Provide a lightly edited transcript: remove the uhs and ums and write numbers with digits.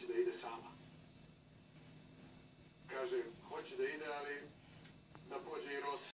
hoće da ide sama. Kaže, hoće da ide, ali da pođe i Ros.